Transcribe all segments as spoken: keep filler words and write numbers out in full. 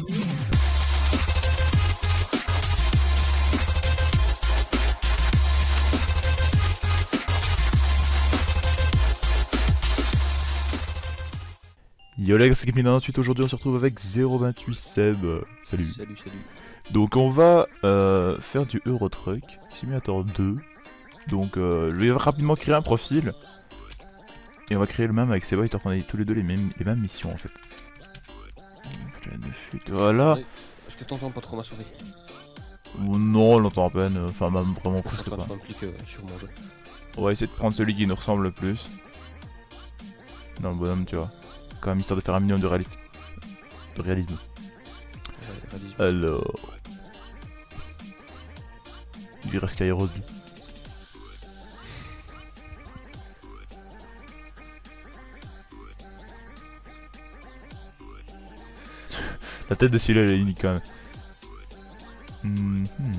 Yo les gars, c'est Captain vingt-huit, aujourd'hui on se retrouve avec zéro vingt-huit Seb. Salut. Salut, salut. Donc on va euh, faire du Euro Truck Simulator deux. Donc euh, je vais rapidement créer un profil. Et on va créer le même avec Seba, histoire qu'on ait tous les deux les mêmes, les mêmes missions en fait. Voilà. Est-ce que t'entends pas trop ma souris? Oh, non, on l'entend à peine, enfin même vraiment presque pas. Sur mon jeu. On va essayer de prendre celui qui nous ressemble le plus. Dans le bonhomme, tu vois. Quand même histoire de faire un minimum de réalisme. De réalisme. Ouais, réalisme. Alors... Il dirait Skyros lui. La tête de celui-là elle est unique quand même. Mm -hmm.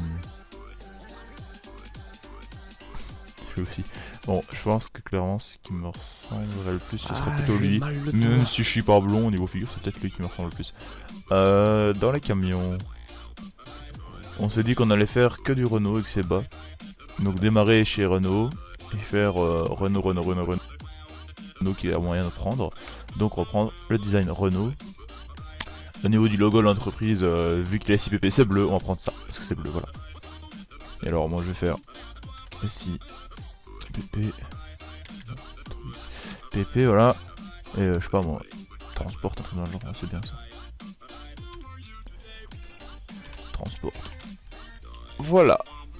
Je aussi. Bon, je pense que clairement ce qui me ressemblerait le plus ce serait ah, plutôt lui. Même si je suis pas blond au niveau figure, c'est peut-être lui qui me ressemble le plus. Euh, dans les camions, on s'est dit qu'on allait faire que du Renault avec Seba. Donc démarrer chez Renault et faire euh, Renault, Renault, Renault, Renault. Renault qui a moyen de prendre. Donc on va prendre le design Renault. Au niveau du logo de l'entreprise, euh, vu que les S I P P c'est bleu, on va prendre ça, parce que c'est bleu, voilà. Et alors moi je vais faire S I P P, P P, voilà. Et euh, je sais pas moi, transport, un truc dans le genre, c'est bien ça. Transport. Voilà.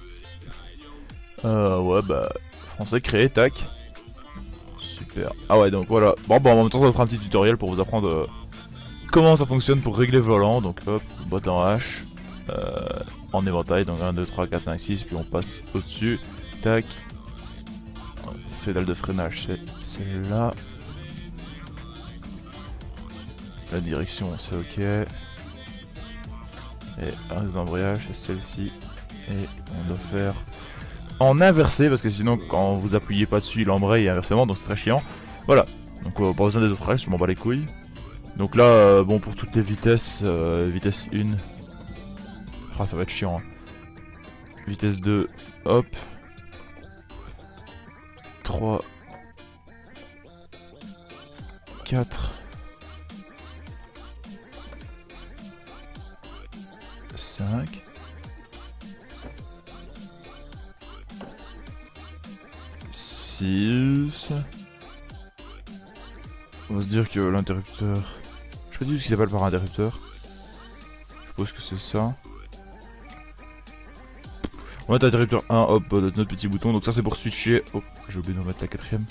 Euh, ouais bah, français créé, tac. Super. Ah ouais donc voilà. Bon bon en même temps ça va faire un petit tutoriel pour vous apprendre... Euh, comment ça fonctionne pour régler le volant. Donc hop, boîte en H, euh, en éventail, donc un, deux, trois, quatre, cinq, six, puis on passe au-dessus, tac, pédale de freinage c'est là, la direction c'est ok, et axe d'embrayage c'est celle-ci, et on doit faire en inversé, parce que sinon quand vous appuyez pas dessus il embraye inversement, donc c'est très chiant, voilà, donc euh, pas besoin des autres règles, je m'en bats les couilles. Donc là, euh, bon, pour toutes les vitesses, euh, vitesse un, ah, ça va être chiant, hein. Vitesse deux, hop, trois, quatre, cinq, six, on va se dire que l'interrupteur... Je sais pas du tout ce qui s'appelle par interrupteur. Je suppose que c'est ça. On va mettre interrupteur un, hop, notre petit bouton. Donc ça c'est pour switcher. Oh, j'ai oublié de remettre la quatrième.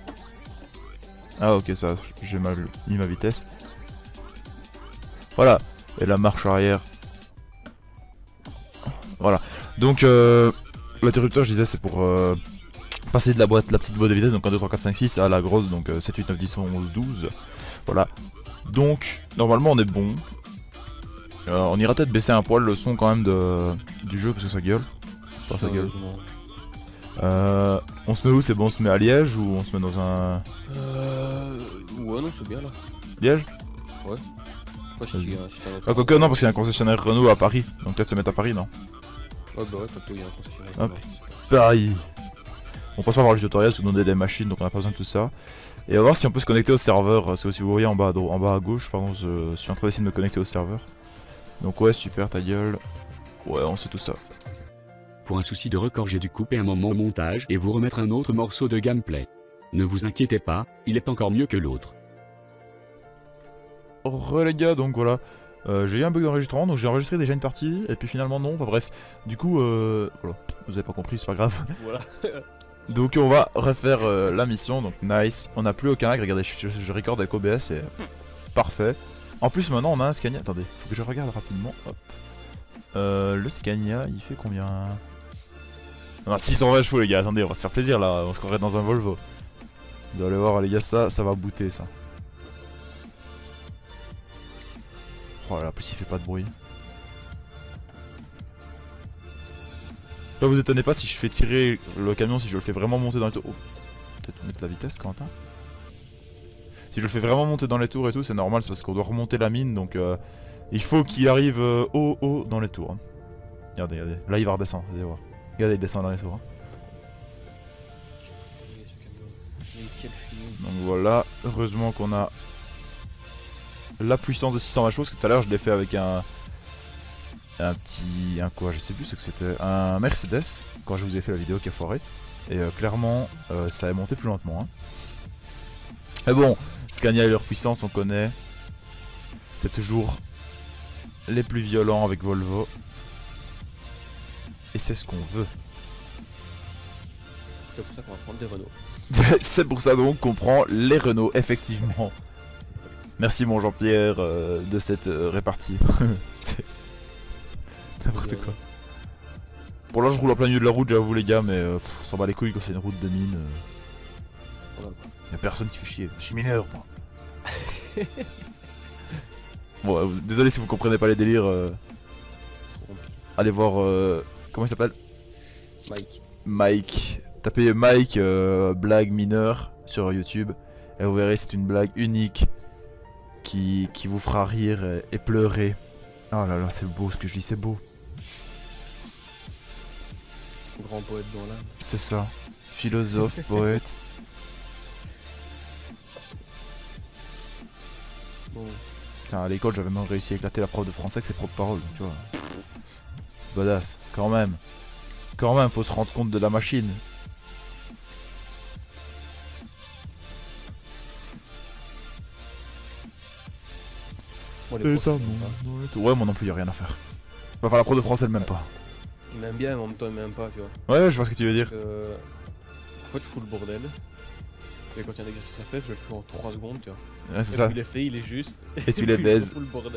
Ah ok, ça, j'ai mal mis ma vitesse. Voilà. Et la marche arrière. Voilà. Donc euh, l'interrupteur, je disais, c'est pour euh, passer de la boîte, la petite boîte de vitesse, donc un, deux, trois, quatre, cinq, six à la grosse, donc euh, sept, huit, neuf, dix, onze, douze. Voilà. Donc, normalement on est bon. Euh, on ira peut-être baisser un poil le son quand même de, du jeu parce que ça gueule. Enfin, ça gueule. Euh, on se met où? C'est bon, on se met à Liège ou on se met dans un... Euh... Ouais non c'est bien là. Liège? Ouais. Quoi, si tu, ah, quoique non parce qu'il y a un concessionnaire Renault à Paris. Donc peut-être se mettre à Paris, non? Ouais bah ouais, parce qu'il y a un concessionnaire Hop. Paris. On passe pas par le tutoriel, sous donner des machines, donc on a pas besoin de tout ça. Et on va voir si on peut se connecter au serveur. Parce que si vous voyez en bas à, en bas à gauche, pardon, je suis en train d'essayer de me connecter au serveur. Donc ouais, super, ta gueule. Ouais, on sait tout ça. Pour un souci de record, j'ai dû couper un moment au montage et vous remettre un autre morceau de gameplay. Ne vous inquiétez pas, il est encore mieux que l'autre. Re les gars, donc voilà. Euh, j'ai eu un bug d'enregistrement, donc j'ai enregistré déjà une partie, et puis finalement non, enfin bref. Du coup, euh, voilà, vous avez pas compris, c'est pas grave. Voilà. Donc on va refaire euh, la mission, donc nice. On n'a plus aucun lag, regardez, je, je, je recorde avec O B S et pff, parfait. En plus maintenant on a un Scania, attendez, faut que je regarde rapidement, hop. Euh, le Scania, il fait combien? Non, six cent vingt chevaux les gars, attendez, on va se faire plaisir là, on se croirait dans un Volvo. Vous allez voir les gars, ça, ça va booter ça. Oh là, en plus il fait pas de bruit. Là vous étonnez pas si je fais tirer le camion, si je le fais vraiment monter dans le... Oh, peut-être mettre la vitesse Quentin. Si je le fais vraiment monter dans les tours et tout, c'est normal, c'est parce qu'on doit remonter la mine, donc euh, il faut qu'il arrive euh, haut, haut dans les tours. Hein. Regardez, regardez. Là, il va redescendre, vous allez voir. Regardez, il descend dans les tours. Hein. Mais quel film. Donc voilà, heureusement qu'on a la puissance de six cent vingt chevaux, parce que tout à l'heure, je l'ai fait avec un... Un petit... Un quoi, je sais plus ce que c'était. Un Mercedes, quand je vous ai fait la vidéo qui a foiré. Et euh, clairement, euh, ça a monté plus lentement. Hein. Mais bon, Scania et leur puissance, on connaît. C'est toujours les plus violents avec Volvo. Et c'est ce qu'on veut. C'est pour ça qu'on va prendre des Renault. C'est pour ça donc qu'on prend les Renault, effectivement. Merci mon Jean-Pierre euh, de cette euh, répartie. N'importe quoi. Bon là je roule en plein milieu de la route, j'avoue les gars, mais euh, pff, on s'en bat les couilles quand c'est une route de mine. Euh... Voilà. Y'a personne qui fait chier. Je suis mineur moi. Bon, euh, désolé si vous comprenez pas les délires. Euh... C'est trop compliqué. Allez voir... Euh... Comment il s'appelle? Mike. Mike. Tapez Mike euh, blague mineur sur YouTube. Et vous verrez c'est une blague unique. Qui, qui vous fera rire et, et pleurer. Oh là là c'est beau ce que je dis, c'est beau. Grand poète dans l'âme. C'est ça. Philosophe, poète. Bon. Putain, à l'école, j'avais même réussi à éclater la prof de français avec ses propres paroles, tu vois. Badass, quand même. Quand même, faut se rendre compte de la machine. Bon, les Et ça, profs, ils m'aiment mon... Ouais, moi non plus, y'a rien à faire. Enfin, la prof de français, elle m'aime pas. pas. Ils m'aiment bien, mais en même temps, ils m'aiment pas, tu vois. Ouais, ouais, je vois ce que tu veux dire. Parce que... Parfois, tu fous le bordel. Et quand il y a un exercice à faire, je le fais en trois secondes, tu vois. Ouais, c'est Et ça. puis il est fait, il est juste. Et tu les puis baises. Je fous le bordel.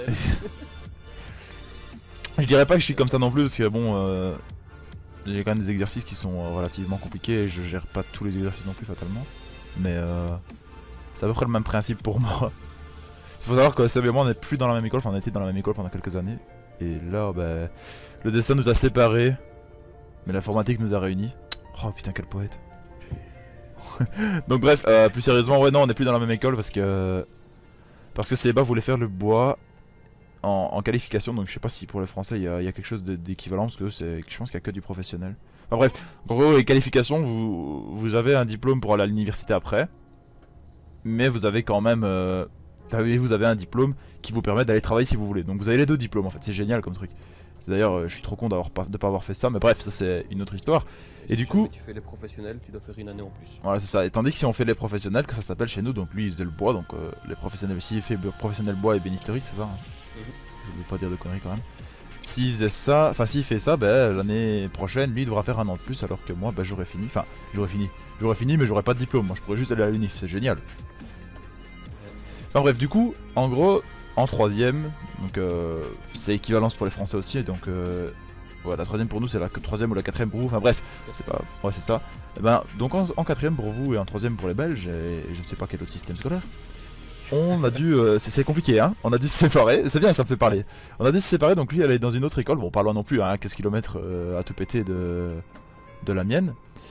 Je dirais pas que je suis comme ça non plus, parce que bon... Euh... J'ai quand même des exercices qui sont euh, relativement compliqués et je gère pas tous les exercices non plus fatalement. Mais euh... c'est à peu près le même principe pour moi. Il faut savoir que S B et moi on n'est plus dans la même école, enfin on était dans la même école pendant quelques années. Et là, bah, le destin nous a séparés, mais l'informatique nous a réunis. Oh putain, quel poète. Donc bref, euh, plus sérieusement, ouais non, on n'est plus dans la même école parce que... Parce que Seba voulait faire le bois en, en qualification, donc je sais pas si pour les français il y, y a quelque chose d'équivalent, parce que c'est, je pense qu'il y a que du professionnel. Enfin bref, en gros les qualifications, vous, vous avez un diplôme pour aller à l'université après, mais vous avez quand même... Euh, vous avez un diplôme qui vous permet d'aller travailler si vous voulez. Donc vous avez les deux diplômes en fait, c'est génial comme truc. D'ailleurs, euh, je suis trop con d'avoir pas, de pas avoir fait ça, mais bref, ça c'est une autre histoire. Et, et si du coup, tu fais les professionnels, tu dois faire une année en plus. Voilà, c'est ça. Et tandis que si on fait les professionnels, que ça s'appelle chez nous, donc lui il faisait le bois, donc euh, les professionnels aussi, il fait professionnel bois et bénisterie, c'est ça. Hein. Mm-hmm. Je veux pas dire de conneries quand même. S'il faisait ça, enfin s'il fait ça, ben l'année prochaine, lui il devra faire un an de plus, alors que moi, ben j'aurais fini. Enfin, j'aurais fini. J'aurais fini, mais j'aurais pas de diplôme. Moi, je pourrais juste aller à l'unif, c'est génial. Enfin bref, du coup, en gros, en troisième, donc euh, c'est équivalence pour les Français aussi, donc euh, ouais, la troisième pour nous c'est la troisième ou la quatrième pour vous, enfin bref, c'est pas, ouais c'est ça. Et ben donc en, en quatrième pour vous et en troisième pour les Belges, et je ne sais pas quel autre système scolaire, on a dû, euh, c'est compliqué hein, on a dû se séparer, c'est bien ça me fait parler. On a dû se séparer, donc lui elle est dans une autre école, bon pas loin non plus, hein, quinze kilomètres euh, à tout péter de, de la mienne.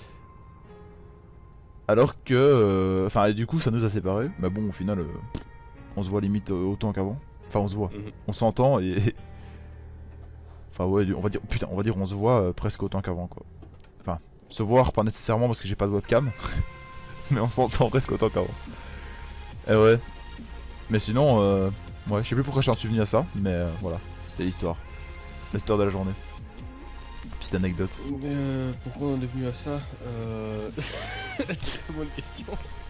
Alors que, enfin euh, du coup ça nous a séparés, mais bon au final... Euh, on se voit limite euh, autant qu'avant. Enfin on se voit. Mm-hmm. On s'entend et... Enfin ouais, on va dire... Putain, on va dire on se voit euh, presque autant qu'avant quoi. Enfin, se voir pas nécessairement parce que j'ai pas de webcam. Mais on s'entend presque autant qu'avant. Et ouais. Mais sinon, euh... ouais, je sais plus pourquoi j'en suis venu à ça. Mais euh, voilà, c'était l'histoire. L'histoire de la journée. Petite anecdote. Euh, pourquoi on est venu à ça euh... Très bonne question.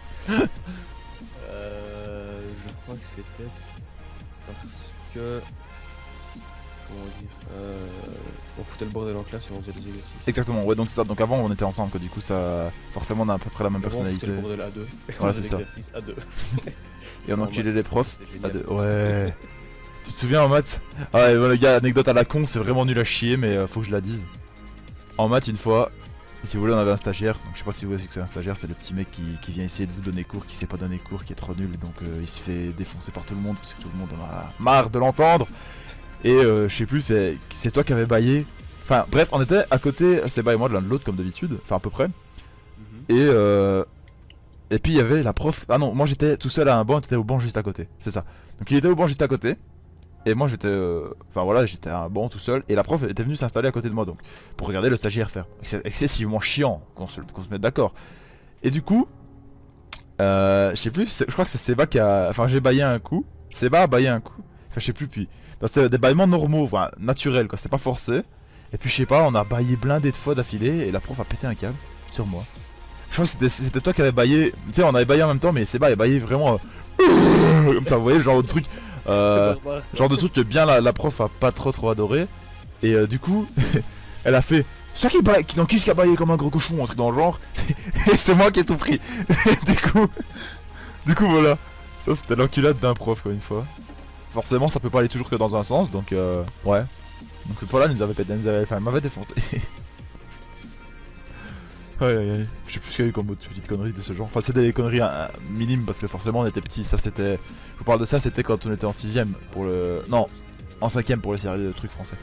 Euh, je crois que c'était parce que comment dire euh, on foutait le bordel en classe et on faisait des exercices. Exactement, ouais donc c'est ça, donc avant on était ensemble quoi, du coup ça forcément on a à peu près la même avant, personnalité. On foutait le bordel à deux. Voilà c'est ça. À deux. Et on enculait les profs à deux. Ouais. Tu te souviens en maths? Ah ouais bon, les gars, anecdote à la con, c'est vraiment nul à chier mais euh, faut que je la dise. En maths une fois, si vous voulez on avait un stagiaire, donc je sais pas si vous voyez ce que c'est un stagiaire, c'est le petit mec qui, qui vient essayer de vous donner cours, qui sait pas donner cours, qui est trop nul, donc euh, il se fait défoncer par tout le monde, parce que tout le monde en a marre de l'entendre. Et euh, je sais plus, c'est toi qui avais baillé. Enfin bref, on était à côté, Seba et moi de l'un de l'autre comme d'habitude, enfin à peu près. Mm-hmm. Et euh, Et puis il y avait la prof. Ah non, moi j'étais tout seul à un banc, t'étais au banc juste à côté. C'est ça. Donc il était au banc juste à côté. Et moi j'étais. euh, Enfin voilà, j'étais à un banc tout seul. Et la prof était venue s'installer à côté de moi donc. Pour regarder le stagiaire faire. C'est excessivement chiant qu'on se, qu'on se mette d'accord. Et du coup. Euh, je sais plus, je crois que c'est Seba qui a. Enfin j'ai baillé un coup. Seba a baillé un coup. Enfin je sais plus puis. C'était des bâillements normaux, enfin naturels quoi, c'est pas forcé. Et puis je sais pas, on a baillé blindé de fois d'affilée. Et la prof a pété un câble sur moi. Je crois que c'était toi qui avais baillé. Tu sais, on avait baillé en même temps, mais Seba avait baillé vraiment. Euh, comme ça, vous voyez, genre de truc. Euh, genre de truc que bien la, la prof a pas trop trop adoré. Et euh, du coup, elle a fait. C'est toi qui baille. Non, qui est-ce qui a baillé comme un gros cochon, un truc dans le genre. Et c'est moi qui ai tout pris. du coup. Du coup, voilà. Ça, c'était l'enculade d'un prof, quoi, une fois. Forcément, ça peut pas aller toujours que dans un sens, donc euh, ouais. Donc cette fois-là, elle nous avait pété, elle nous avait. Enfin, elle m'avait défoncé. Aïe aïe aïe, je sais plus ce qu'il y a eu comme autre petite connerie de ce genre. Enfin, c'est des conneries hein, minimes parce que forcément on était petits. Ça, c'était. Je vous parle de ça, c'était quand on était en sixième pour le. Non, en cinquième pour les séries de trucs français.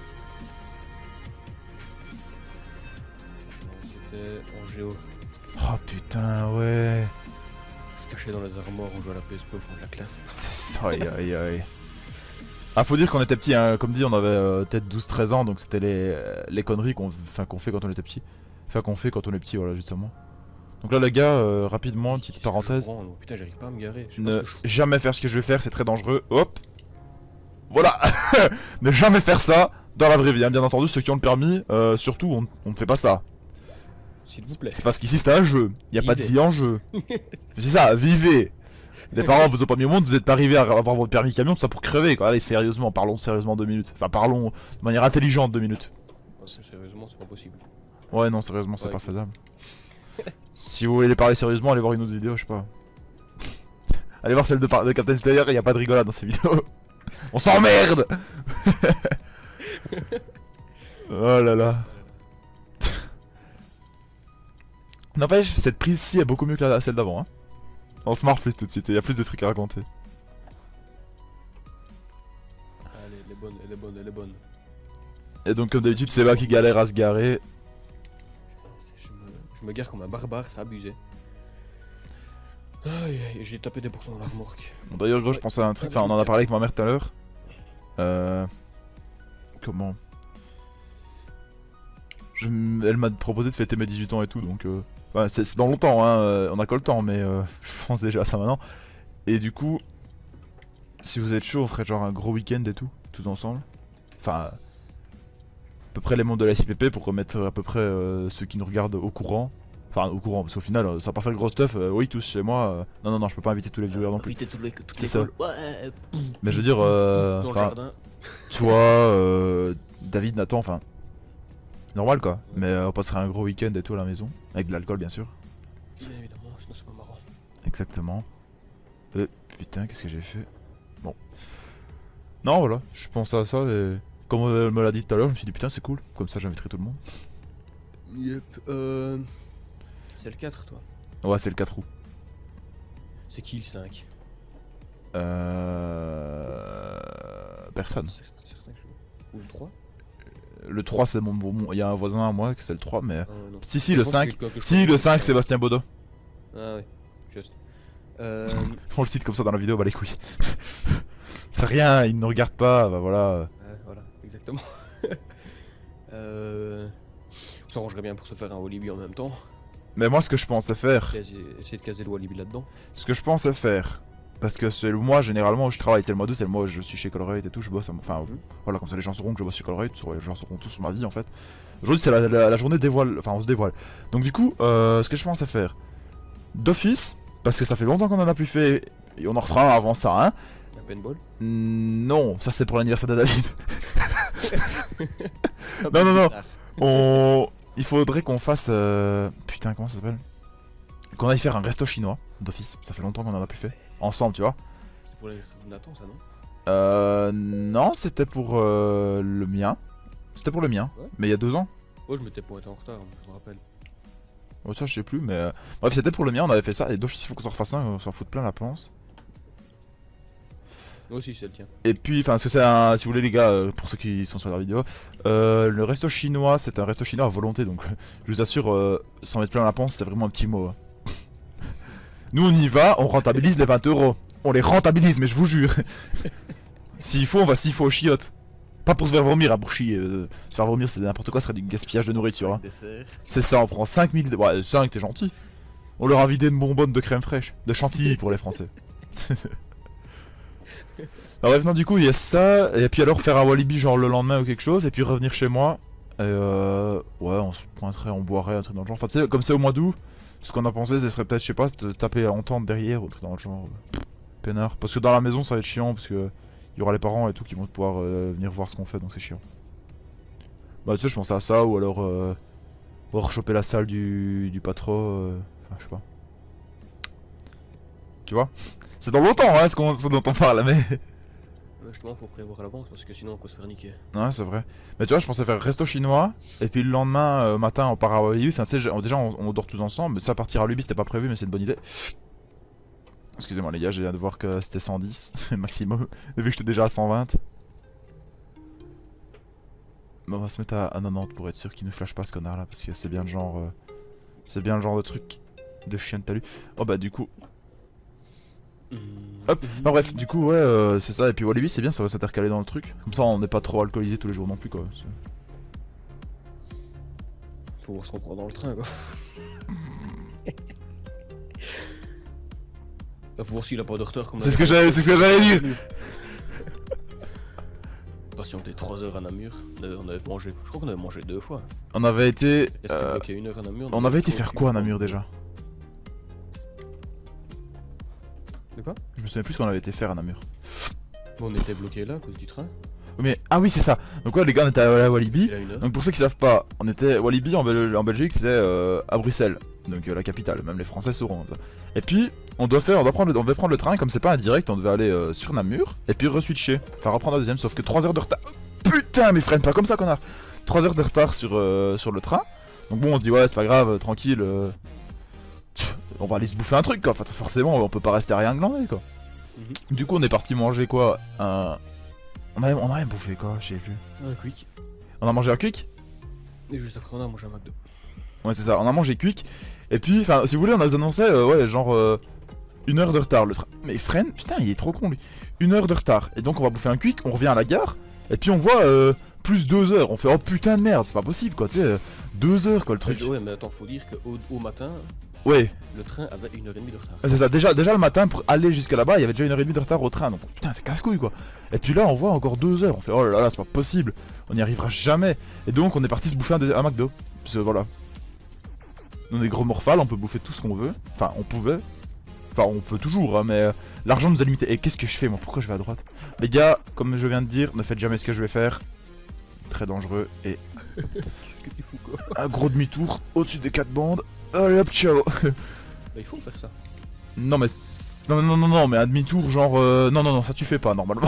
C'était en géo. Oh putain, ouais. On se cachait dans les armoires, on jouait à la P S P au fond de la classe. Aïe aïe aïe. Ah, faut dire qu'on était petits, hein. Comme dit, on avait euh, peut-être douze treize ans, donc c'était les, euh, les conneries qu'on enfin, qu'on fait quand on était petit. Enfin, qu'on fait quand on est petit, voilà, justement. Donc là, les gars, euh, rapidement, petite parenthèse. Prends, putain, j'arrive pas à me garer. Je sais Ne pas ce que je... jamais faire ce que je vais faire, c'est très dangereux. Hop. Voilà. Ne jamais faire ça dans la vraie vie, hein. Bien entendu, ceux qui ont le permis, euh, surtout, on, on ne fait pas ça. S'il vous plaît. C'est parce qu'ici, c'est un jeu. Il n'y a Vivez. pas de vie en jeu. C'est ça, vivez. Les parents vous ont pas mis au monde, vous êtes pas arrivé à avoir votre permis camion, tout ça pour crever, quoi. Allez, sérieusement, parlons sérieusement deux minutes. Enfin, parlons de manière intelligente deux minutes. Oh, sérieusement, c'est pas possible. Ouais, non, sérieusement, c'est Ouais, pas écoute. faisable. Si vous voulez parler sérieusement, allez voir une autre vidéo, je sais pas. Allez voir celle de, de Captain Slayer, il y a pas de rigolade dans ces vidéos. On s'emmerde. Oh là là. N'empêche, cette prise-ci est beaucoup mieux que la, celle d'avant, hein. On se marre plus tout de suite, il y a plus de trucs à raconter. Allez, elle est bonne, elle est bonne, elle est bonne. Et donc, comme d'habitude, c'est Seba qui galère à se garer. Je me, je me gare comme un barbare, c'est abusé. Aïe aïe, j'ai tapé des pourcents dans la remorque. Bon, d'ailleurs, gros, je pensais à un truc, enfin, on en a parlé avec ma mère tout à l'heure. Euh. Comment je, m- Elle m'a proposé de fêter mes dix-huit ans et tout, donc. Euh... Ouais, c'est c'est dans longtemps, hein, euh, on a que le temps, mais euh, je pense déjà à ça maintenant. Et du coup, si vous êtes chaud, on ferait genre un gros week-end et tout, tous ensemble. Enfin, à peu près les membres de la S I P P pour remettre à peu près euh, ceux qui nous regardent au courant. Enfin, au courant, parce qu'au final, euh, ça va pas faire le gros stuff. Euh, oui, tous chez moi. euh, Non, non, non, je peux pas inviter tous les viewers non plus. Inviter toutes les, toutes C'est les ça. écoles. Ouais, Mais je veux dire, euh, dans le enfin, jardin. toi, euh, David, Nathan, enfin, normal quoi. Mais euh, on passerait un gros week-end et tout à la maison, avec de l'alcool bien sûr. Bien évidemment, sinon c'est pas marrant. Exactement. Euh, putain, qu'est-ce que j'ai fait? Bon. Non, voilà, je pensais à ça et comme elle me l'a dit tout à l'heure, je me suis dit putain, c'est cool. Comme ça, j'inviterai tout le monde. Yep. Euh... C'est le quatre, toi. Ouais, c'est le quatre août. C'est qui le cinq? Euh. Personne. C'est certain que je... Ou le trois? Le trois, c'est mon. mon- Il y a un voisin à moi qui c'est le trois, mais. Ah, ouais, non. Si, si, Je le pense cinq. que quelqu'un que je Si, connais, le cinq, c'est- Sébastien Baudot. Ah ouais, juste. Euh... On le cite comme ça dans la vidéo, bah les couilles. C'est rien, il ne regarde pas, bah voilà. ouais, voilà, exactement. euh... On s'arrangerait bien pour se faire un Walibi en même temps. Mais moi, ce que je pensais faire, Essayer essayer de caser le Walibi là-dedans. ce que je pensais faire, parce que c'est le mois généralement où je travaille, c'est le mois deux, c'est le mois où je suis chez Colruyt et tout, je bosse, à- enfin Mhm. voilà, comme ça les gens sauront que je bosse chez Colruyt, les gens sauront tout sur ma vie en fait. Aujourd'hui c'est la, la- la journée dévoile, enfin on se dévoile. Donc du coup, euh, ce que je pensais faire, d'office, parce que ça fait longtemps qu'on en a plus fait, et on en refera un avant ça, hein. Un paintball. Mm, Non, ça c'est pour l'anniversaire de David. Non, non, non. On... Il faudrait qu'on fasse... euh, Putain, comment ça s'appelle? Qu'on aille faire un resto chinois, d'office, ça fait longtemps qu'on en a plus fait, ensemble tu vois. C'était pour l'anniversaire de Nathan, ça, non? Euh... Non, c'était pour euh, le mien. C'était pour le mien, Ouais. mais il y a deux ans. Oh, je m'étais pointé en retard, je me rappelle. Oh, ça je sais plus, mais... euh, Bref, c'était pour le mien, on avait fait ça, et d'office il faut qu'on s'en refasse un, on s'en fout plein la panse. Moi aussi, c'est le tien. Et puis, enfin, parce que c'est un... Si vous voulez les gars, euh, pour ceux qui sont sur la vidéo, euh, le resto chinois, c'est un resto chinois à volonté, donc je vous assure, euh, s'en mettre plein la panse, c'est vraiment un petit mot. Hein. Nous on y va, on rentabilise les vingt euros. On les rentabilise, mais je vous jure. S'il faut, on va s'il faut aux chiottes. Pas pour se faire vomir, à bourchier. Euh, se faire vomir, c'est n'importe quoi, ce serait du gaspillage de nourriture. Hein. C'est ça, on prend cinq mille. Ouais, cinq, t'es gentil. On leur a vidé une bonbonne de crème fraîche. De chantilly pour les Français. Alors, bref, non, du coup, il y a ça. Et puis alors, faire un Walibi, genre le lendemain ou quelque chose. Et puis revenir chez moi. Et euh. Ouais, on se pointerait, on boirait, un truc dans le genre. Enfin, tu sais, comme c'est au mois d'août, ce qu'on a pensé, ce serait peut-être, je sais pas, se taper en tente derrière ou un truc dans le genre. Peinard. Parce que dans la maison, ça va être chiant. Parce que. Il y aura les parents et tout qui vont pouvoir euh, venir voir ce qu'on fait, donc c'est chiant. Bah tu sais, je pensais à ça, ou alors euh, rechoper la salle du, du patro, euh, enfin je sais pas. Tu vois? C'est dans longtemps hein, ce, qu'on, ce dont on parle, mais... Ouais, justement, faut prévoir à l'avance, parce que sinon on peut se faire niquer. Ouais, c'est vrai. Mais tu vois, je pensais faire resto chinois, et puis le lendemain euh, matin on part à Walibi, enfin tu sais, déjà on, on dort tous ensemble, mais ça partir à Walibi c'était pas prévu, mais c'est une bonne idée. Excusez-moi les gars, j'ai viens de voir que c'était cent dix maximum, vu que j'étais déjà à cent vingt. Mais on va se mettre à, à quatre-vingt-dix pour être sûr qu'il ne flash pas ce connard là, parce que c'est bien le genre... Euh, c'est bien le genre de truc de chien de talus. Oh bah du coup... Hop, non bref, du coup ouais, euh, c'est ça, et puis Walibi c'est bien, ça va s'intercaler dans le truc. Comme ça on n'est pas trop alcoolisé tous les jours non plus quoi. Faut voir ce qu'on prend dans le train quoi. Faut voir s'il a pas de retard comme c'est ce que j'allais c'est ce que j'allais dire. Patienter trois heures à Namur, on avait mangé, je crois qu'on avait mangé deux fois. On avait été... Euh, une heure à Namur, on, on avait été faire quoi à Namur déjà? De quoi? Je me souviens plus ce qu'on avait été faire à Namur. Bon, on était bloqué là à cause du train. Mais ah oui c'est ça. Donc ouais les gars on était à Walibi. Donc pour ceux qui savent pas, on était Walibi en, Bel en Belgique, c'est euh, à Bruxelles, donc euh, la capitale. Même les Français sauront. Et puis on doit faire, on doit prendre, le, on devait prendre le train comme c'est pas un direct, on devait aller euh, sur Namur et puis re-switcher, enfin reprendre la deuxième. Sauf que trois heures de retard. Putain mais freine pas comme ça connard. trois heures de retard sur euh, sur le train. Donc bon on se dit ouais c'est pas grave, tranquille. Euh... On va aller se bouffer un truc quoi. Enfin forcément on peut pas rester à rien glander quoi. Mm-hmm. Du coup on est parti manger quoi un... On a, on a rien bouffé quoi, je sais plus. Un quick. On a mangé un quick. Et juste après on a mangé un McDo. Ouais c'est ça, on a mangé quick. Et puis, enfin si vous voulez on a annoncé euh, ouais genre euh, une heure de retard le train. Mais freine, putain il est trop con lui. Une heure de retard. Et donc on va bouffer un quick, on revient à la gare. Et puis on voit euh, plus deux heures. On fait oh putain de merde, c'est pas possible quoi, tu sais. Euh, deux heures quoi le truc. Ouais mais attends, faut dire qu'au au matin... Ouais. Le train avait une heure et demie de retard. C'est ça, déjà, déjà le matin pour aller jusqu'à là-bas, il y avait déjà une heure et demie de retard au train. Donc putain, c'est casse-couille quoi. Et puis là, on voit encore deux heures. On fait oh là là, c'est pas possible. On n'y arrivera jamais. Et donc, on est parti se bouffer un, un McDo. Parce que voilà. On est gros morphales, on peut bouffer tout ce qu'on veut. Enfin, on pouvait. Enfin, on peut toujours, hein, mais euh, l'argent nous a limité. Et qu'est-ce que je fais moi? Pourquoi je vais à droite? Les gars, comme je viens de dire, ne faites jamais ce que je vais faire. Très dangereux. Et. Qu'est-ce que tu fous quoi? Un gros demi-tour au-dessus des quatre bandes. Allez hop, ciao. Bah, il faut faire ça. Non mais non non non non mais un demi-tour genre euh... non non non ça tu fais pas normalement.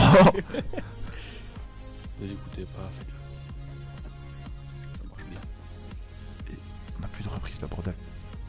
Ne l'écoutez pas, faites-le. Ça marche bien. Et on a plus de reprise là bordel.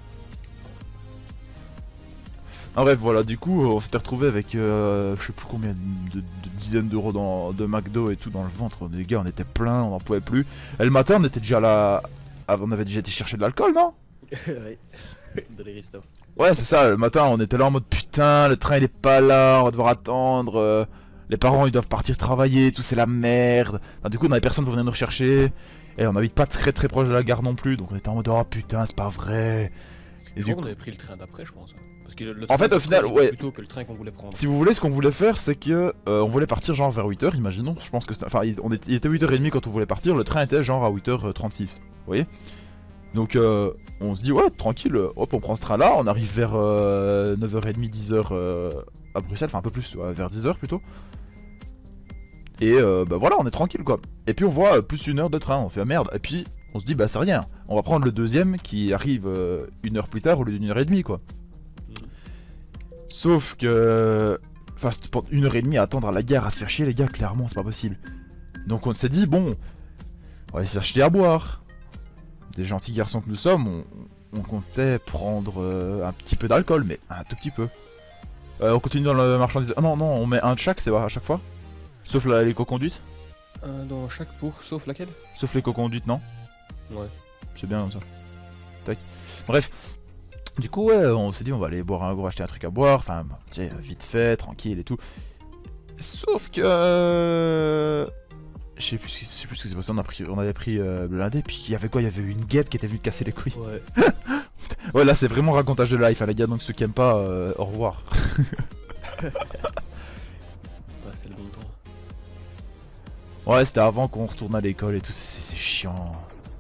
Ah bref voilà du coup on s'était retrouvé avec euh, je sais plus combien de, de, de dizaines d'euros dans de McDo et tout dans le ventre. Les gars on était plein, on en pouvait plus. Et le matin on était déjà là, on avait déjà été chercher de l'alcool non? Ouais. Dans les restos. Ouais c'est ça, le matin on était là en mode putain le train il est pas là, on va devoir attendre, euh, les parents ils doivent partir travailler, tout c'est la merde. Enfin, du coup on avait personne pour venir nous rechercher, et on habite pas très très proche de la gare non plus, donc on était en mode oh putain c'est pas vrai. Et je du crois coup... qu'on avait pris le train d'après je pense. Parce que le en fait au final ouais. Plutôt que le train qu'on voulait prendre. Si vous voulez ce qu'on voulait faire c'est que euh, on voulait partir genre vers huit heures imaginons, je pense que c'était... Enfin il, on était... il était huit heures trente quand on voulait partir, le train était genre à huit heures trente-six, vous voyez. Donc euh, on se dit ouais tranquille, hop on prend ce train là, on arrive vers euh, neuf heures trente, dix heures euh, à Bruxelles, enfin un peu plus, ouais, vers dix heures plutôt. Et euh, bah voilà on est tranquille quoi. Et puis on voit euh, plus une heure de train, on fait ah, merde, et puis on se dit bah c'est rien, on va prendre le deuxième qui arrive euh, une heure plus tard au lieu d'une heure et demie quoi. Mmh. Sauf que... Enfin une heure et demie à attendre à la gare à se faire chier les gars, clairement c'est pas possible. Donc on s'est dit bon, on va s'acheter à boire. Des gentils garçons que nous sommes, on, on comptait prendre euh, un petit peu d'alcool, mais un tout petit peu. Euh, on continue dans le marchandise. Ah non, non, on met un de chaque, c'est à chaque fois. Sauf la, l'éco-conduite. Un dans chaque pour, sauf laquelle? Sauf l'éco-conduite, non? Ouais. C'est bien comme ça. Tac. Bref. Du coup, ouais, on s'est dit, on va aller boire un gros, acheter un truc à boire, enfin, tu sais, vite fait, tranquille et tout. Sauf que... euh, Je sais plus, ce qui- je sais plus ce qui s'est passé, on, a pris, on avait pris euh, blindé, puis il y avait quoi? Il y avait une guêpe qui était venue te casser les couilles. Ouais. Ouais, là, c'est vraiment racontage de life, hein, les gars, donc ceux qui aiment pas, euh, au revoir. Bah, c'est le bon temps. Ouais, c'était avant qu'on retourne à l'école et tout, c'est c'est chiant.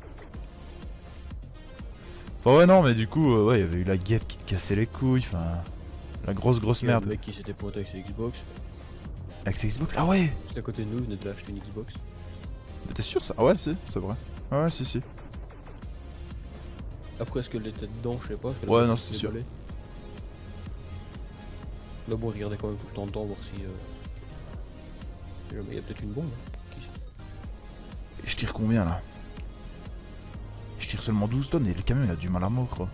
Enfin, ouais, non, mais du coup, euh, ouais, il y avait eu la guêpe qui te cassait les couilles, enfin... La grosse, grosse Il y a merde. le mec qui s'était pointé avec ses Xbox. Avec ses Xbox? Ah ouais! Juste à côté de nous, il venait de l'acheter une Xbox. T'es sûr ça? Ah ouais, si, c'est vrai. Ah ouais, si, si. Après, est-ce qu'elle était dedans? Je sais pas. Ouais, non, c'est sûr. Mais bon, regardez quand même tout le temps dedans, voir si. Euh... Il y a peut-être une bombe. Qui sait. Et je tire combien là? Je tire seulement douze tonnes et le camion il a du mal à mort quoi.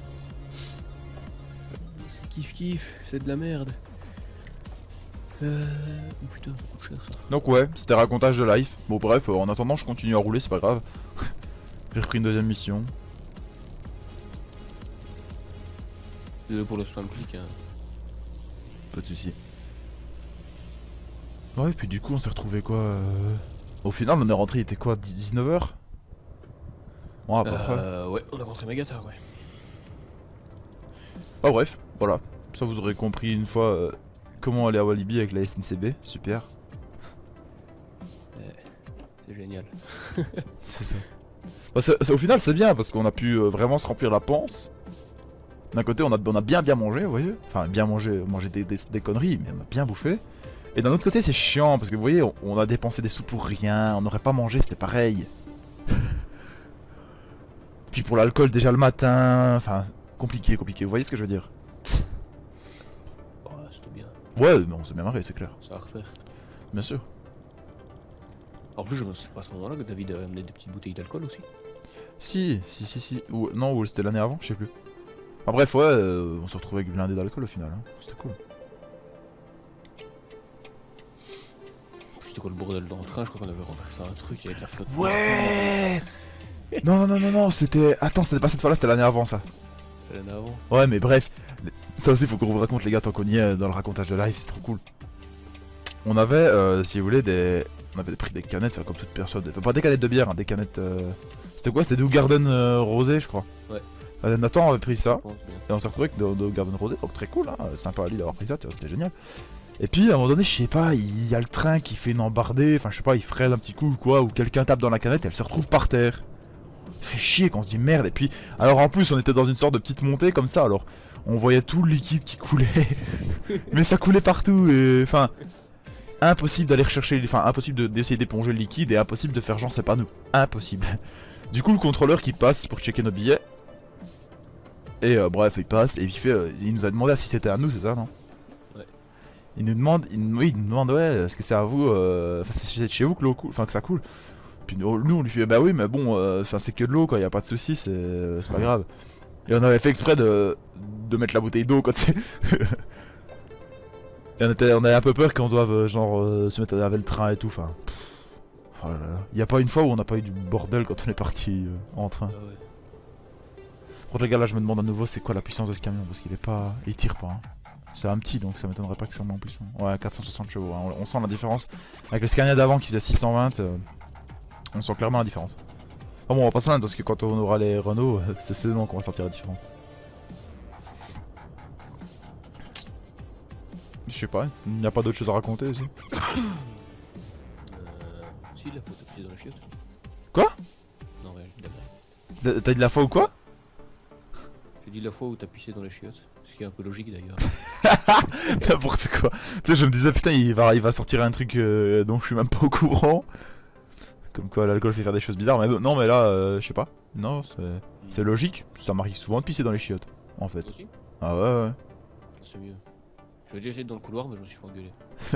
C'est kiff kiff, c'est de la merde. Euh. Oh putain, ça coûte cher ça. Donc ouais, c'était racontage de life. Bon bref, euh, en attendant je continue à rouler, c'est pas grave. J'ai repris une deuxième mission. Désolé pour le spam click. Hein. Pas de soucis. Ouais, et puis du coup on s'est retrouvé quoi euh... Au final on est rentré, il était quoi, dix-neuf heures? Ouais, à peu près. Euh. Ouais, on est rentré méga tard, ouais. Ah bref, voilà. Ça vous aurez compris une fois euh, comment aller à Walibi avec la S N C B, super. Ouais, c'est génial. C'est ça. Bah, c'est- c'est- au final c'est bien parce qu'on a pu euh, vraiment se remplir la panse. D'un côté on a, on a bien bien mangé, vous voyez. Enfin bien mangé, manger des, des, des conneries, mais on a bien bouffé. Et d'un autre côté c'est chiant parce que vous voyez, on, on a dépensé des sous pour rien, on n'aurait pas mangé, c'était pareil. Puis pour l'alcool déjà le matin, enfin compliqué, compliqué, vous voyez ce que je veux dire? Oh, c'était bien. Ouais, non, c'est bien marré, c'est clair. Ça va refaire. Bien sûr. En plus, je me sais pas à ce moment-là que David a amené des petites bouteilles d'alcool aussi. Si, si, si, si. Ou, non, ou c'était l'année avant, je sais plus. Enfin bref, ouais, euh, on se retrouvait avec blindé d'alcool au final, hein. C'était cool. C'était quoi le bordel dans le train? Je crois qu'on avait renversé un truc avec la flotte. Ouais. Non, non, non, non, c'était... Attends, c'était pas cette fois-là, c'était l'année avant, ça. C'est l'année avant. Ouais, mais bref. Ça aussi, faut qu'on vous raconte, les gars, tant qu'on y est dans le racontage de live, c'est trop cool. On avait, euh, si vous voulez, des... On avait pris des canettes, enfin, comme toute personne. Enfin, pas des canettes de bière, hein, des canettes... Euh... C'était quoi? C'était Dew Garden euh, rosé, je crois. Ouais. Euh, Nathan avait pris ça. Je pense bien. Et on s'est retrouvé avec Dew Garden rosé, donc très cool, hein. Sympa à lui d'avoir pris ça, tu vois, c'était génial. Et puis à un moment donné, je sais pas, il y a le train qui fait une embardée, enfin je sais pas, il freine un petit coup ou quoi, ou quelqu'un tape dans la canette et elle se retrouve par terre. Fait chier qu'on se dit merde. Et puis, alors en plus, on était dans une sorte de petite montée comme ça, alors on voyait tout le liquide qui coulait, mais ça coulait partout et enfin, impossible d'aller rechercher, enfin impossible d'essayer d'éponger le liquide et impossible de faire genre c'est pas nous, impossible. Du coup, le contrôleur qui passe pour checker nos billets, et euh, bref, il passe et il fait, euh, il nous a demandé si c'était à nous, c'est ça, non? Il nous demande, il, oui, il nous demande, ouais, est-ce que c'est à vous, euh, enfin c'est chez vous que l'eau coule, enfin que ça coule. Puis nous, nous, on lui fait, bah oui, mais bon, enfin euh, c'est que de l'eau, quoi, y a pas de soucis, c'est pas grave. Et on avait fait exprès de, de mettre la bouteille d'eau, quoi, tu sais. Et on, était, on avait un peu peur qu'on doive, genre, euh, se mettre à laver le train et tout, enfin. Oh là là. Y a pas une fois où on n'a pas eu du bordel quand on est parti euh, en train. Ah ouais. Par contre, les gars, là, je me demande à nouveau, c'est quoi la puissance de ce camion, parce qu'il est pas, il tire pas, hein. C'est un petit, donc ça m'étonnerait pas que ça soit moins puissant. Ouais, quatre cent soixante chevaux, hein. on, on sent la différence. Avec le Scania d'avant qui faisait six cent vingt, euh, on sent clairement la différence. Enfin bon, on va pas se plaindre parce que quand on aura les Renault, euh, c'est seulement qu'on va sentir la différence. Je sais pas, il n'y a pas d'autre chose à raconter aussi. Euh. Si, la faute à pied dans la chiotte. Quoi? Non, rien, je dis la merde. T'as dit la fois ou quoi? J'ai dit la fois où t'as pissé dans les chiottes. Ce qui est un peu logique d'ailleurs. N'importe quoi. Tu sais, je me disais, putain, il va, il va sortir un truc euh, dont je suis même pas au courant. Comme quoi l'alcool fait faire des choses bizarres. Mais non, mais là, euh, je sais pas. Non, c'est logique. Ça m'arrive souvent de pisser dans les chiottes, en fait. Toi aussi? Ah ouais, ouais. C'est mieux. J'avais déjà essayé dans le couloir, mais je me suis fait engueuler.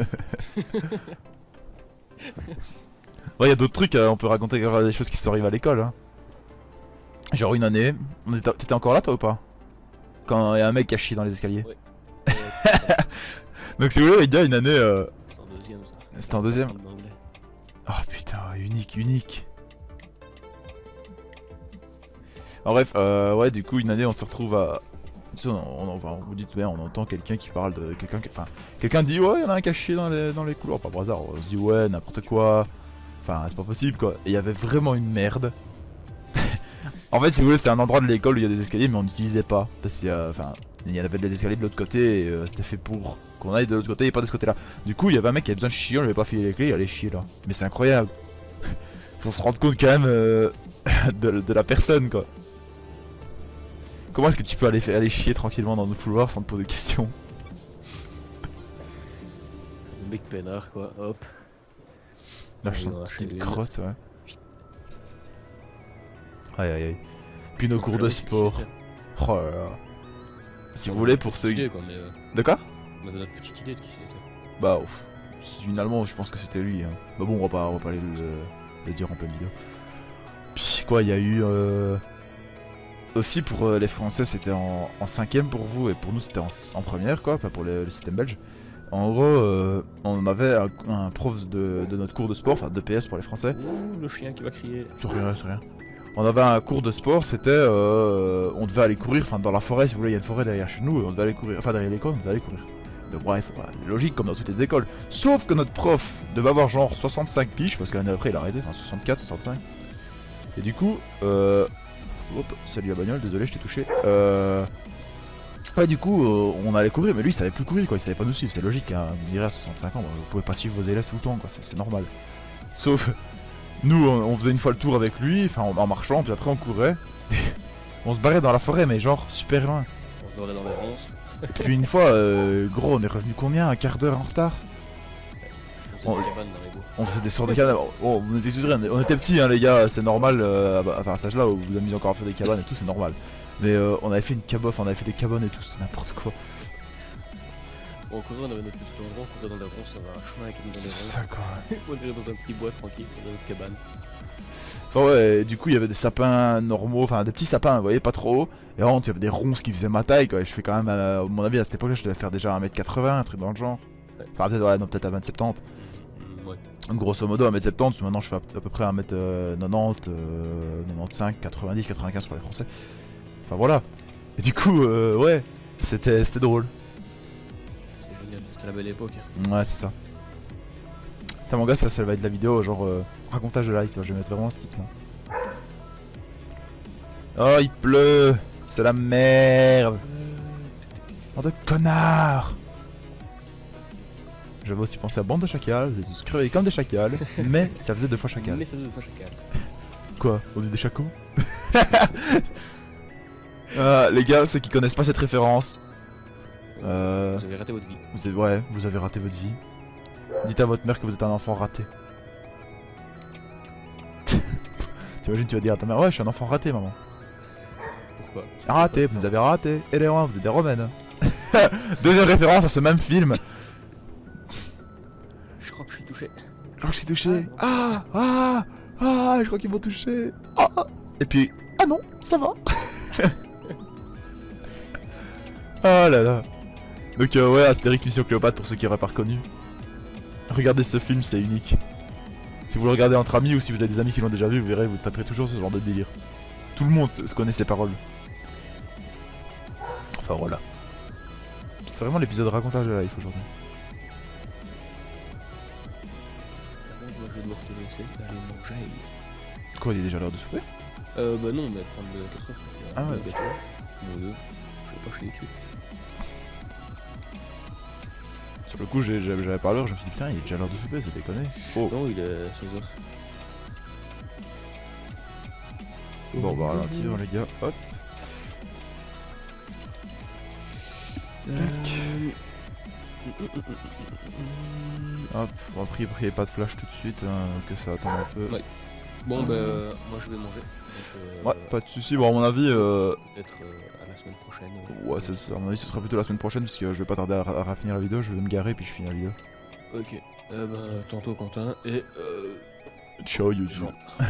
Ouais, y a d'autres trucs, euh, on peut raconter des choses qui sont arrivées à l'école. Hein. Genre une année, t'étais encore là toi ou pas? Quand y a un mec qui a chié dans les escaliers. Ouais. Donc si vous voulez, il y a une année... Euh... C'était en deuxième ça. C'était en deuxième. Oh putain, unique, unique. Alors bref, euh, ouais, du coup, une année, on se retrouve à... Tu sais, on, on, on, vous dites, ouais, on entend quelqu'un qui parle de quelqu'un qui... Enfin, quelqu'un dit, ouais, il y en a un caché dans les, dans les couloirs, pas par hasard. On se dit, ouais, n'importe quoi. Enfin, c'est pas possible, quoi. Et il y avait vraiment une merde. En fait, si vous voulez, c'était un endroit de l'école où il y a des escaliers, mais on n'utilisait pas. Parce qu'il y a... Enfin, il y avait des escaliers de l'autre côté, et euh, c'était fait pour qu'on aille de l'autre côté et pas de ce côté-là. Du coup, il y avait un mec qui avait besoin de chier, on lui avait pas filé les clés, il allait chier là. Mais c'est incroyable. Faut se rendre compte quand même euh, de, de la personne, quoi. Comment est-ce que tu peux aller, aller chier tranquillement dans nos couloirs sans te poser de questions? Le mec peinard, quoi, hop. Là, je sens une petite crotte, ouais. Aïe aïe aïe. Puis nos cours de sport. Oh là là. Si vous voulez, pour ceux qui... De quoi? On avait notre petite idée de qui c'était. Bah, ouf. Finalement, je pense que c'était lui. Hein. Bah bon, on va pas, on va pas aller le, le dire en pleine vidéo. Puis quoi, il y a eu... Euh... Aussi pour euh, les Français, c'était en, en cinquième pour vous, et pour nous, c'était en, en première, quoi, pas pour le, le système belge. En gros, euh, on avait un, un prof de, de notre cours de sport, enfin de P S pour les Français. Ouh, le chien qui va crier. C'est rien, c'est rien. On avait un cours de sport, c'était... Euh, on devait aller courir, enfin dans la forêt, si vous voulez, il y a une forêt derrière chez nous, on devait aller courir. Enfin derrière l'école, on devait aller courir. Donc bref, bah, logique comme dans toutes les écoles. Sauf que notre prof devait avoir genre soixante-cinq piges, parce que l'année après il a arrêté, enfin soixante-quatre, soixante-cinq. Et du coup, euh... hop, salut la bagnole, désolé, je t'ai touché. Euh... Ouais, du coup, euh, on allait courir, mais lui il savait plus courir, quoi, il savait pas nous suivre, c'est logique, hein. Vous me direz à soixante-cinq ans, bah, vous pouvez pas suivre vos élèves tout le temps, quoi, c'est normal. Sauf... Nous, on, on faisait une fois le tour avec lui, enfin en, en marchant, puis après on courait. On se barrait dans la forêt, mais genre super loin. On se barrait dans les ronces. Et puis une fois, euh, gros, on est revenu combien? Un quart d'heure en retard? On faisait des cabanes dans les bois. On faisait des sortes de cabanes. Oh, vous nous excuserez, on était petits, hein, les gars, c'est normal. Euh, enfin, à cet âge-là, où vous vous amusez encore à faire des cabanes et tout, c'est normal. Mais euh, on avait fait une cabof, on avait fait des cabanes et tout, c'est n'importe quoi. On courait, on avait notre petit endroit, on courait dans les ronces, on avait un chemin avec une dans les C'est ronces. ça, quoi. On dirait dans un petit bois tranquille, dans notre cabane. Enfin, ouais, du coup, il y avait des sapins normaux, enfin des petits sapins, vous voyez, pas trop hauts. Et vraiment, il y avait des ronces qui faisaient ma taille, quoi. Et je fais quand même, euh, à mon avis, à cette époque-là, je devais faire déjà un mètre quatre-vingts, un truc dans le genre. Ouais. Enfin, peut-être, ouais, non, peut-être à un mètre soixante-dix. Mmh, ouais. Grosso modo, un mètre soixante-dix, maintenant je fais à peu près un mètre quatre-vingt-dix, euh, quatre-vingt-quinze, quatre-vingt-quinze pour les Français. Enfin voilà. Et du coup, euh, ouais, c'était drôle. C'est génial, c'était la belle époque. Ouais, c'est ça. Putain, mon gars, ça, ça va être de la vidéo, genre euh, racontage de live, toi, je vais mettre vraiment ce titre là. Oh, il pleut, c'est la merde. Bande de connards. J'avais aussi pensé à bande de chacals, vous êtes tous crevés comme des chacals, mais ça faisait deux fois chacal. Mais ça faisait deux fois chacal. Quoi? On dit des chacos? Ah, les gars, ceux qui connaissent pas cette référence, euh, vous avez raté votre vie. Vous avez, ouais, vous avez raté votre vie. Dites à votre mère que vous êtes un enfant raté. T'imagines, tu vas dire à ta mère, ouais, je suis un enfant raté, maman. Pourquoi? Raté, vous nous avez raté. Et les Romains, vous êtes des Romaines. Deuxième référence à ce même film. Je crois que je suis touché. Je crois que je suis touché. Ah, ah, ah, je crois qu'ils m'ont touché. Ah, ah. Et puis, ah non, ça va. Oh là là. Donc euh, ouais, Astérix Mission Cléopâtre pour ceux qui n'auraient pas reconnu. Regardez ce film, c'est unique. Si vous le regardez entre amis ou si vous avez des amis qui l'ont déjà vu, vous verrez, vous taperez toujours ce genre de délire. Tout le monde se connaît ces paroles. Enfin voilà. C'est vraiment l'épisode racontage de la life aujourd'hui. Moi je vais devoir te laisser aller manger. Quoi, il est déjà l'heure de souper? Euh bah non, mais trente-quatre heures. Ah ouais. Gâteau. Moi, je vais pas chier dessus. Sur le coup, j'avais pas l'heure, je me suis dit putain, il est déjà l'heure de souper, c'est déconné. Oh. Non, il est seize heures. Bon, bah ralentir les gars, hop. Euh... Hop, on va prier, prier pas de flash tout de suite, hein, que ça attende un peu. Ouais. Bon, bah, euh, moi je vais manger. Donc, euh, ouais, pas de soucis. Bon, à mon avis. Euh... Peut-être euh, à la semaine prochaine. Euh... Ouais, c'est ça. À mon avis, ce sera plutôt la semaine prochaine, parce que je vais pas tarder à, à, à finir la vidéo. Je vais me garer, puis je finis la vidéo. Ok. Euh, bah, tantôt Quentin et. Euh... Ciao, YouTube.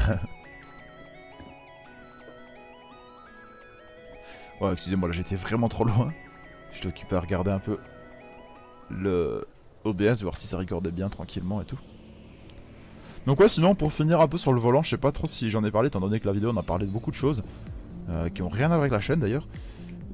Ouais, excusez-moi, là j'étais vraiment trop loin. J'étais occupé à regarder un peu le O B S, voir si ça recordait bien tranquillement et tout. Donc ouais, sinon pour finir un peu sur le volant, je sais pas trop si j'en ai parlé, étant donné que la vidéo on a parlé de beaucoup de choses euh, qui ont rien à voir avec la chaîne d'ailleurs.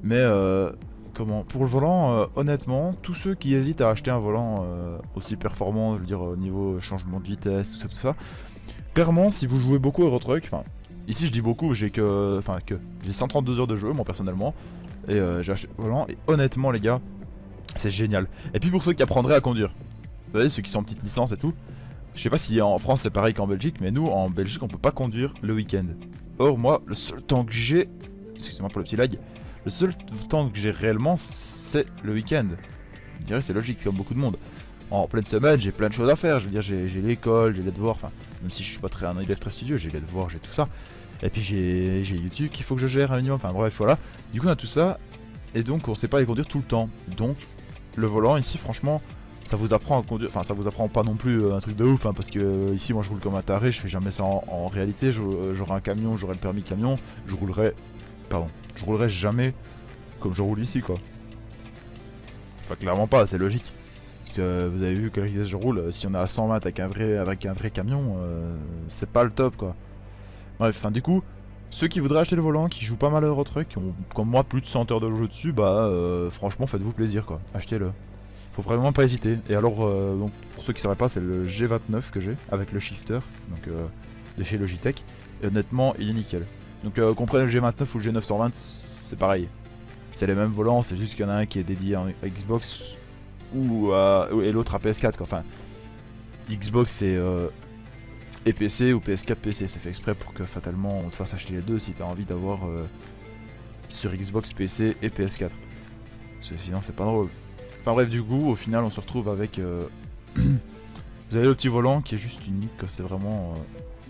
Mais euh, comment, pour le volant, euh, honnêtement, tous ceux qui hésitent à acheter un volant euh, aussi performant, je veux dire au niveau changement de vitesse, tout ça, tout ça, clairement, si vous jouez beaucoup à Euro Truck, enfin, ici je dis beaucoup, j'ai que, enfin que, j'ai cent trente-deux heures de jeu, moi personnellement, et euh, j'ai acheté le volant, et honnêtement les gars, c'est génial. Et puis pour ceux qui apprendraient à conduire, vous voyez, ceux qui sont en petite licence et tout, je sais pas si en France c'est pareil qu'en Belgique, mais nous en Belgique on peut pas conduire le week-end. Or moi, le seul temps que j'ai, excusez-moi pour le petit lag, le seul temps que j'ai réellement c'est le week-end. Je dirais c'est logique, c'est comme beaucoup de monde. En pleine semaine j'ai plein de choses à faire, je veux dire j'ai l'école, j'ai les devoirs, enfin même si je suis pas très un élève très studieux, j'ai les devoirs, j'ai tout ça. Et puis j'ai YouTube qu'il faut que je gère un minimum, enfin bref voilà. Du coup on a tout ça, et donc on sait pas les conduire tout le temps. Donc le volant ici franchement, ça vous apprend à conduire, enfin ça vous apprend pas non plus un truc de ouf, hein, parce que euh, ici moi je roule comme un taré, je fais jamais ça en, en réalité, j'aurai un camion, j'aurai le permis camion, je roulerai, pardon, je roulerai jamais comme je roule ici quoi. Enfin clairement pas, c'est logique. Parce que vous avez vu quelle vitesse je roule, si on est à cent vingt avec un vrai, avec un vrai camion, euh, c'est pas le top quoi. Bref, enfin du coup, ceux qui voudraient acheter le volant, qui jouent pas mal à Euro Truck, qui ont comme moi plus de cent heures de jeu dessus, bah euh, franchement faites-vous plaisir quoi, achetez-le. Faut vraiment pas hésiter. Et alors, euh, donc, pour ceux qui ne sauraient pas, c'est le G vingt-neuf que j'ai, avec le shifter, donc euh, de chez Logitech. Et honnêtement, il est nickel. Donc euh, qu'on prenne le G vingt-neuf ou le G neuf cent vingt, c'est pareil. C'est les mêmes volants, c'est juste qu'il y en a un qui est dédié à Xbox ou à, et l'autre à P S quatre quoi. Enfin, Xbox c'est euh, et P C ou P S quatre P C. C'est fait exprès pour que fatalement on te fasse acheter les deux si tu as envie d'avoir euh, sur Xbox, P C et P S quatre. Parce que sinon c'est pas drôle. Enfin bref, du coup, au final, on se retrouve avec... Euh... vous avez le petit volant qui est juste unique, c'est vraiment... Euh...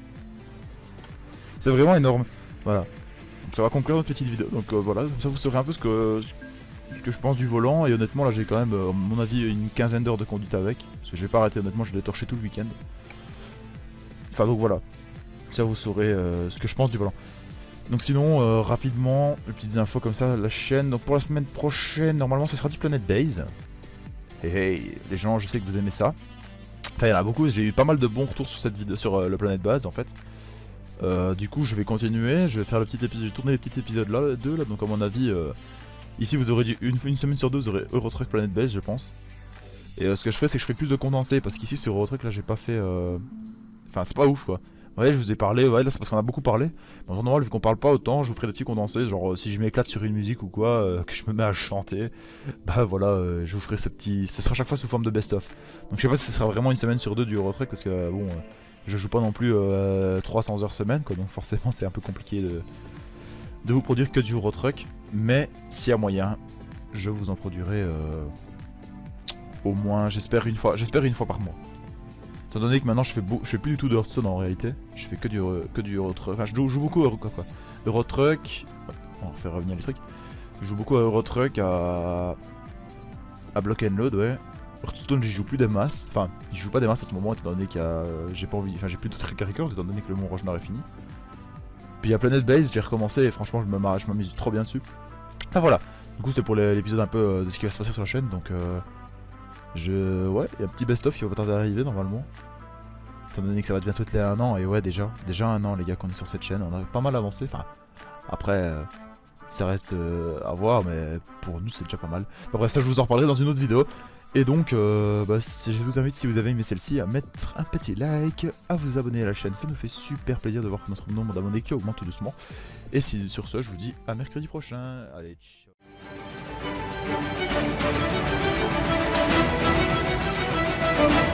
C'est vraiment énorme. Voilà. Donc ça va conclure notre petite vidéo. Donc euh, voilà, comme ça vous saurez un peu ce que, ce que je pense du volant. Et honnêtement, là j'ai quand même, euh, à mon avis, une quinzaine d'heures de conduite avec. Parce que je vais pas arrêter, honnêtement, je l'ai torché tout le week-end. Enfin donc voilà. Ça vous saurez euh, ce que je pense du volant. Donc sinon, euh, rapidement, les petites infos comme ça, la chaîne. Donc pour la semaine prochaine, normalement, ce sera du Planet Base. Hey hey, les gens, je sais que vous aimez ça. Enfin, il y en a beaucoup, j'ai eu pas mal de bons retours sur cette vidéo, sur euh, le Planet Base en fait. Euh, du coup, je vais continuer, je vais faire le petit épisode, j'ai tourné les petits épisodes là, deux là, donc à mon avis, euh, ici vous aurez dû, une, une semaine sur deux, vous aurez Euro Truck Planet Base, je pense. Et euh, ce que je fais, c'est que je fais plus de condensés, parce qu'ici sur Euro Truck, là, j'ai pas fait... Euh... Enfin, c'est pas ouf quoi. Ouais, je vous ai parlé, ouais, là c'est parce qu'on a beaucoup parlé. Mais en normal, vu qu'on parle pas autant, je vous ferai des petits condensés. Genre, euh, si je m'éclate sur une musique ou quoi, euh, que je me mets à chanter, bah voilà, euh, je vous ferai ce petit. Ce sera chaque fois sous forme de best-of. Donc, je sais pas si ce sera vraiment une semaine sur deux du Euro Truck, parce que euh, bon, euh, je joue pas non plus euh, trois cents heures semaine, quoi. Donc, forcément, c'est un peu compliqué de, de vous produire que du Euro Truck. Mais s'il y a moyen, je vous en produirai euh, au moins, j'espère une fois, j'espère une fois par mois. Étant donné que maintenant je fais, je fais plus du tout de Hearthstone en réalité, je fais que du, que du Euro Truck, enfin je joue, joue beaucoup à Euro, quoi, quoi. Euro Truck, on va faire revenir les trucs, je joue beaucoup à Euro Truck, à, à Block and Load, ouais. Hearthstone j'y joue plus des masses, enfin j'y joue pas des masses à ce moment étant donné qu'il y a, j'ai pas envie, enfin j'ai plus de trucs à record étant donné que le Mont Rogenard est fini. Puis il y a Planet Base, j'ai recommencé et franchement je m'amuse trop bien dessus. Enfin voilà, du coup c'était pour l'épisode un peu de ce qui va se passer sur la chaîne, donc euh, je... ouais, il y a un petit best-of qui va pas tarder à arriver normalement. Étant donné que ça va bientôt être les un an, et ouais déjà, déjà un an les gars qu'on est sur cette chaîne, on a pas mal avancé, enfin, après, euh, ça reste euh, à voir, mais pour nous c'est déjà pas mal. Enfin, bref, ça je vous en reparlerai dans une autre vidéo. Et donc, euh, bah, je vous invite, si vous avez aimé celle-ci, à mettre un petit like, à vous abonner à la chaîne, ça nous fait super plaisir de voir que notre nombre d'abonnés qui augmente tout doucement. Et si, sur ce, je vous dis à mercredi prochain, allez, ciao.